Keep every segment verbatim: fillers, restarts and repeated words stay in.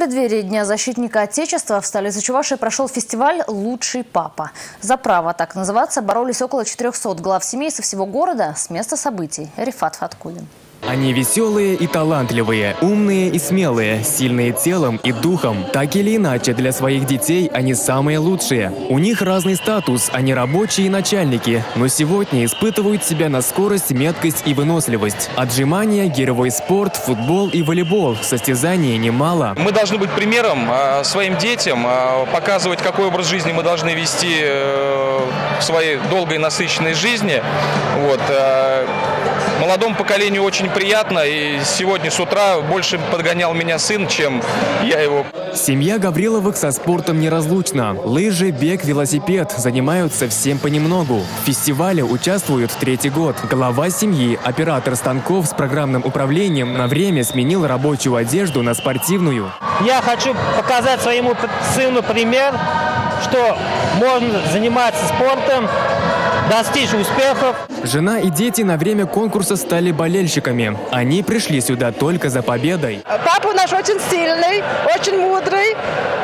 преддверии Дня защитника Отечества в столице Чувашии прошел фестиваль «Лучший папа». За право так называться боролись около четырёхсот глав семей со всего города. С места событий Рифат Фаткулин. Они веселые и талантливые, умные и смелые, сильные телом и духом. Так или иначе, для своих детей они самые лучшие. У них разный статус, они рабочие и начальники, но сегодня испытывают себя на скорость, меткость и выносливость. Отжимания, гиревой спорт, футбол и волейбол. Состязаний немало. Мы должны быть примером э, своим детям, э, показывать, какой образ жизни мы должны вести э, в своей долгой насыщенной жизни. Вот, э, молодому поколению очень приятно, и сегодня с утра больше подгонял меня сын, чем я его. Семья Гавриловых со спортом неразлучна. Лыжи, бег, велосипед. Занимаются всем понемногу. В фестивале участвуют третий год. Глава семьи, оператор станков с программным управлением, на время сменил рабочую одежду на спортивную. Я хочу показать своему сыну пример, что можно заниматься спортом, достичь успехов. Жена и дети на время конкурса стали болельщиками. Они пришли сюда только за победой. Папа наш очень сильный, очень мудрый.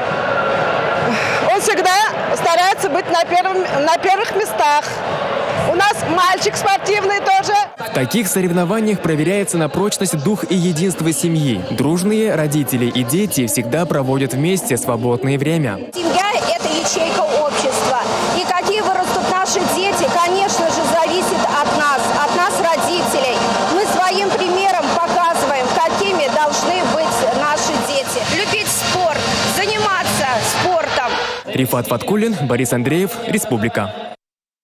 Он всегда старается быть на, первом, на первых местах. У нас мальчик спортивный тоже. В таких соревнованиях проверяется на прочность дух и единство семьи. Дружные родители и дети всегда проводят вместе свободное время. Семья – это ячейка общества. И какие вырастут наши дети, конечно же, зависит от нас, от нас, родителей. Мы своим примером показываем, какими должны быть наши дети. Любить спорт, заниматься спортом. Рифат Фаткулин, Борис Андреев, Республика.